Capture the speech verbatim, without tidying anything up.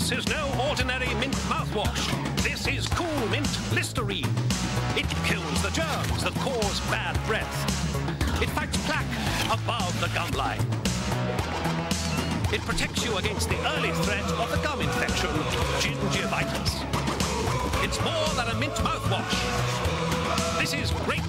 This is no ordinary mint mouthwash. This is Cool Mint Listerine. It kills the germs that cause bad breath. It fights plaque above the gum line. It protects you against the early threat of the gum infection, gingivitis. It's more than a mint mouthwash. This is great